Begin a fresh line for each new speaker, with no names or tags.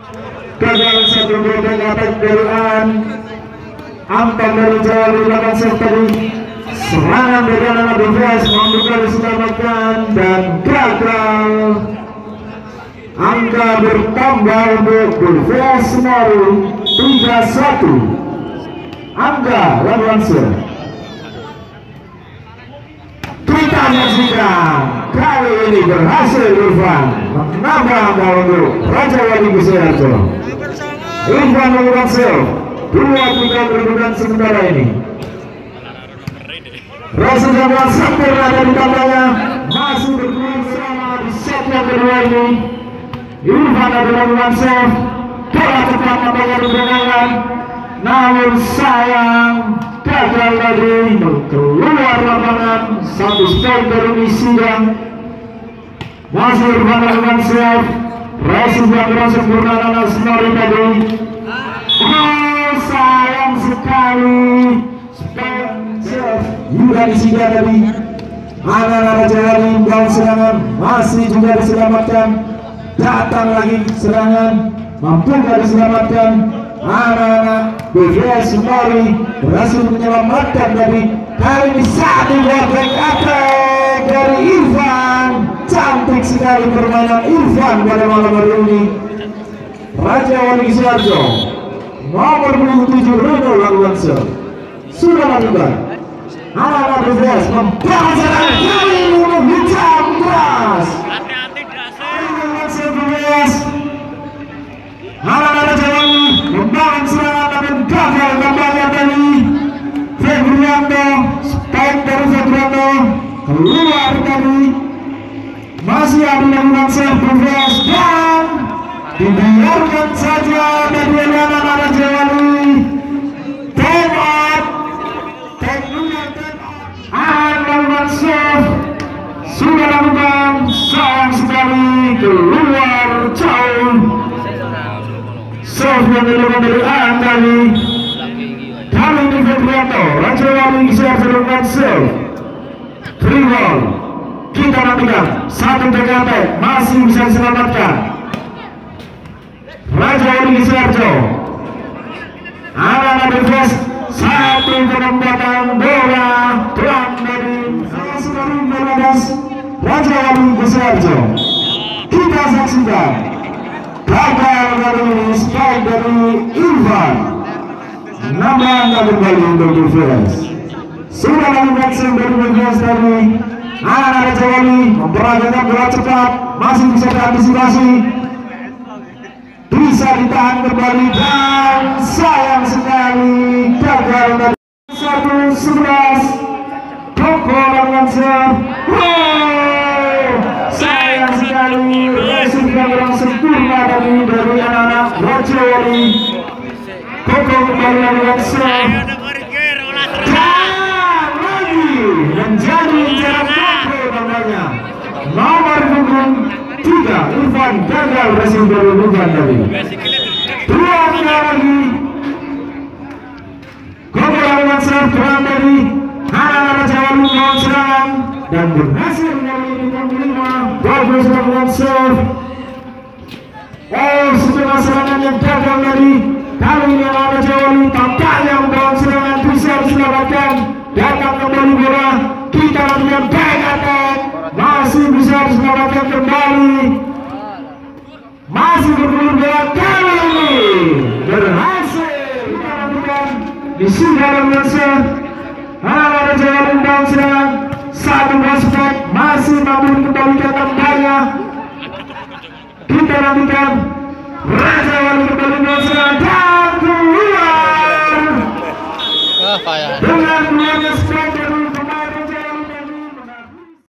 gagal satu gol attack dari Anton dari Jawa di belakang sektor. Serangan dari anak BVS membuka diselamatkan dan gagal. Angka bertambah untuk BVS Semarang 3-1. Angga Lawansa. Kita menyaksikan kali ini berhasil Irfan menambah angka untuk Raja Wali Kusuharjo. Irfan Lawansa 2-3 kedudukan sementara ini. Rasa jawaban sempurna dari tambahnya masih bergulir selama di set yang kedua ini. Irfan Lawansa bola cepat memberikan kemenangan, namun sayang gagal tadi keluar lapangan. Satu poin dari Nisida. Masih Irfan Lawansa, Rasul yang berhasil sempurna anak Senori tadi. Oh, sayang sekali. Yuda Nisida tadi. Anak-anak Raja Wali dan serangan masih juga diselamatkan. Datang lagi serangan, mampukah diselamatkan. Anak-anak BVS Semarang berhasil menyelamatkan dari kali ini satu back attack dari Irfan. Cantik sekali permainan Irfan pada malam hari ini. Raja Wali Kusuharjo nomor 27 Reno Lawansa sudah lakukan. Anak-anak BVS membalas serangan kali ini hitam keras. Anak-anak Jawa membangun serangan namun gagal kembali dari Febrianto. Spike dari Febrianto keluar tadi. Masih ada yang melakukan BVS dan dibiarkan saja dari anak-anak Jawa. Time out. Anak-anak sudah lakukan, sayang sekali keluar jauh. Serve yang dilakukan dari kali ini Febrianto. Raja Wali Kusuharjo melakukan serve. 3 ball. Kita nantikan satu TKP masih bisa diselamatkan. Raja Wali Kusuharjo. Anak-anak BVS satu penempatan bola terang dari Raja Wali Kusuharjo. Kita saksikan gagal dari spike dari Irfan. Nambah angka kembali untuk BVS. Sudah lakukan serve dari BVS tadi. Anak Raja Wali memperagakan bola cepat, masih bisa diantisipasi, bisa ditahan kembali dan sayang sekali gagal dari 1-11. Koko Lawansa. Sayang sekali resim yang kurang sempurna dari anak-anak Raja Wali. Koko kembali Lawansa dan lagi menjadi jarak Koko namanya. Nomor punggung 3 Irfan gagal resim dari Irfan tadi. 2 lagi Koko Lawansa terang dari anak-anak Raja Wali melawan serangan dan berhasil menyalurkan 5. Bagus melakukan serve. Oh, setelah serangan yang gagal tadi, kali ini anak Raja Wali tampaknya membawa serangan bisa diselamatkan. Datang kembali bola, kita lakukan back attack, masih bisa diselamatkan kembali. Masih bergulir bola kali ini berhasil kita lakukan di Sudah Lawansa. Anak Raja Wali membawa serangan, satu prospek masih mampu kembalikan tambahnya. Kita nantikan Raja Wali kembali membawa serangan dan keluar